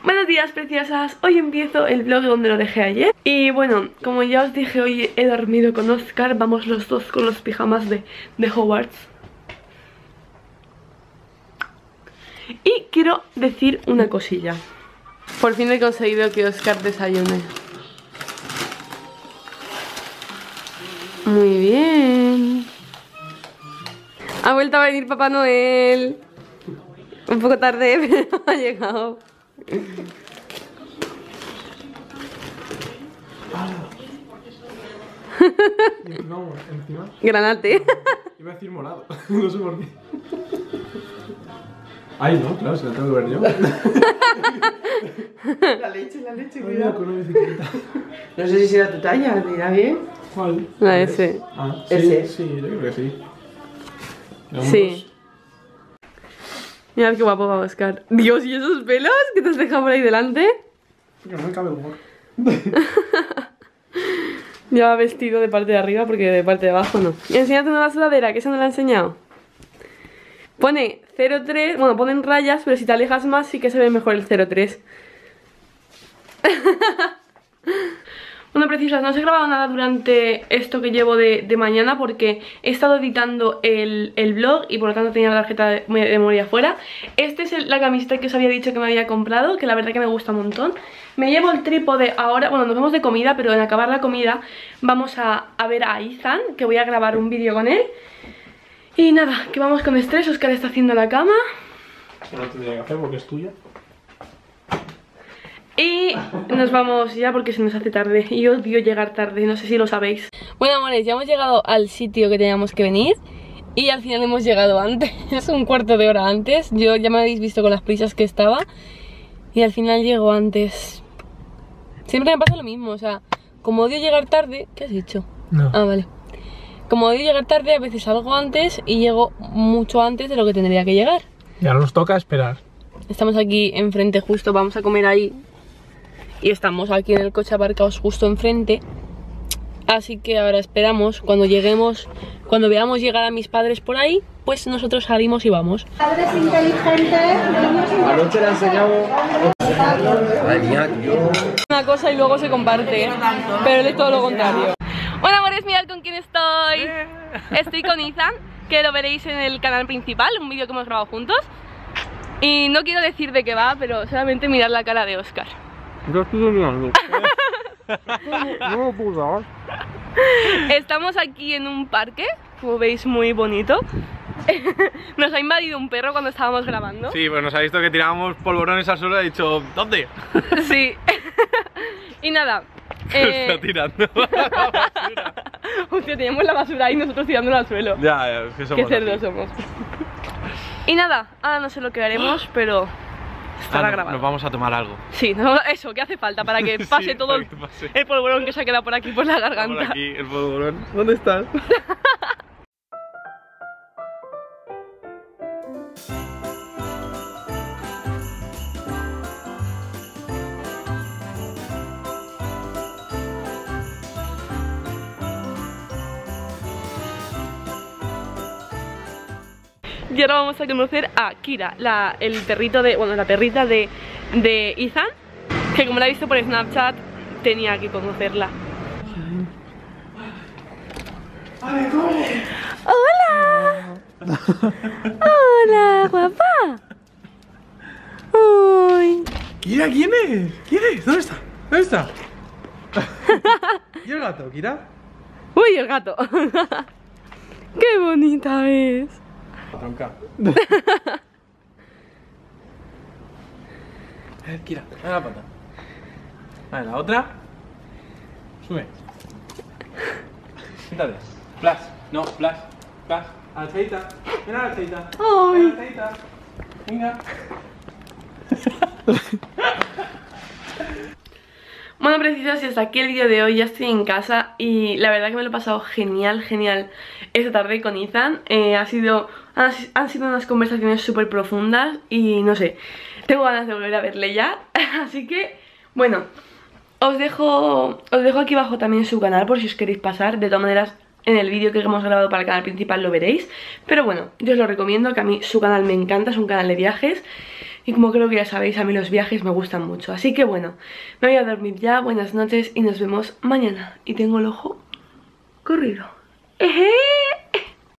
Buenos días, preciosas. Hoy empiezo el vlog donde lo dejé ayer. Y bueno, como ya os dije, hoy he dormido con Oscar. Vamos los dos con los pijamas de Hogwarts. Y quiero decir una cosilla. Por fin he conseguido que Oscar desayune. Muy bien. Ha vuelto a venir Papá Noel. Un poco tarde, pero ha llegado. No, encima. Granate. Iba a decir morado. No sé por qué. Ay, no, claro, se la tengo que ver yo. La leche, Mira, con una bicicleta. No sé si será tu talla, ¿te irá bien? ¿Cuál? La S. Ah, sí, ¿Ese? sí, yo creo que sí. Sí. Mirad qué guapo va Oscar. Dios, ¿y esos pelos que te has dejado por ahí delante? Porque no me cabe el humor. Ya va vestido de parte de arriba porque de parte de abajo no. Y enséñate una sudadera, que esa no la he enseñado. Pone 03, bueno, ponen rayas, pero si te alejas más sí que se ve mejor el 03. Bueno, preciosas, no os he grabado nada durante esto que llevo de mañana porque he estado editando el vlog y por lo tanto tenía la tarjeta de memoria fuera. Esta es la camiseta que os había dicho que me había comprado, que la verdad que me gusta un montón. Me llevo el trípode ahora, bueno, nos vamos de comida, pero en acabar la comida vamos a ver a Ethan, que voy a grabar un vídeo con él. Y nada, que vamos con estrés, Oscar está haciendo la cama. No tendría que hacer porque es tuya. Y nos vamos ya porque se nos hace tarde. Y odio llegar tarde, no sé si lo sabéis. Bueno, amores, ya hemos llegado al sitio que teníamos que venir. Y al final hemos llegado antes, un cuarto de hora antes. Yo ya me habéis visto con las prisas que estaba. Y al final llego antes. Siempre me pasa lo mismo, o sea, como odio llegar tarde... ¿Qué has dicho? No. Ah, vale. Como odio llegar tarde, a veces salgo antes y llego mucho antes de lo que tendría que llegar. Y ahora nos toca esperar. Estamos aquí enfrente justo, vamos a comer ahí. Y estamos aquí en el coche aparcados justo enfrente. Así que ahora esperamos, cuando lleguemos, cuando veamos llegar a mis padres por ahí, pues nosotros salimos y vamos. Padres inteligentes. Anoche le enseñamos. Una cosa y luego se comparte, pero él es todo lo contrario. Bueno, amores, mirad con quién estoy. Estoy con Ethan, que lo veréis en el canal principal, un vídeo que hemos grabado juntos. Y no quiero decir de qué va, pero solamente mirad la cara de Oscar. Yo estoy mirando. No lo puedo dar. Estamos aquí en un parque, como veis, muy bonito. Nos ha invadido un perro cuando estábamos grabando. Sí, pues nos ha visto que tirábamos polvorones al suelo y ha dicho, ¿dónde? Sí. Y nada. Está tirando la basura. Hostia, teníamos la basura ahí y nosotros tirándola al suelo. Ya, es que somos Qué cerdos así. somos. Y nada, ahora no sé lo que haremos, pero estará grabado. Nos vamos a tomar algo. Sí, eso, que hace falta para que pase Sí, todo para que pase. el polvorón que se ha quedado por aquí por la Por garganta. aquí, el polvorón. ¿Dónde estás? Y ahora vamos a conocer a Kira, el perrito de, bueno, la perrita de Ethan, que como la he visto por Snapchat, tenía que conocerla. ¡Hola! ¡Hola, guapa! ¡Uy! Kira, ¿quién es? ¿Quién es? ¿Dónde está? ¿Dónde está? ¿Y el gato, Kira? ¡Uy, el gato! ¡Qué bonita es! Tronca. Kira, dale la pata. Vale, la otra. Sube. Siéntate. Flash. No, flash. Flash. Alceita. Ven a la alceita. ¡Ay! Ven a la alceita. Venga. Bueno, preciosas, y hasta aquí el vídeo de hoy. Ya estoy en casa y la verdad que me lo he pasado genial, genial esta tarde con Ethan. Han sido unas conversaciones súper profundas y no sé, tengo ganas de volver a verle ya. Así que, bueno, os dejo aquí abajo también su canal por si os queréis pasar. De todas maneras, en el vídeo que hemos grabado para el canal principal lo veréis. Pero bueno, yo os lo recomiendo, que a mí su canal me encanta, es un canal de viajes. Y como creo que ya sabéis, a mí los viajes me gustan mucho. Así que bueno, me voy a dormir ya, buenas noches y nos vemos mañana. Y tengo el ojo corrido. ¡Eje!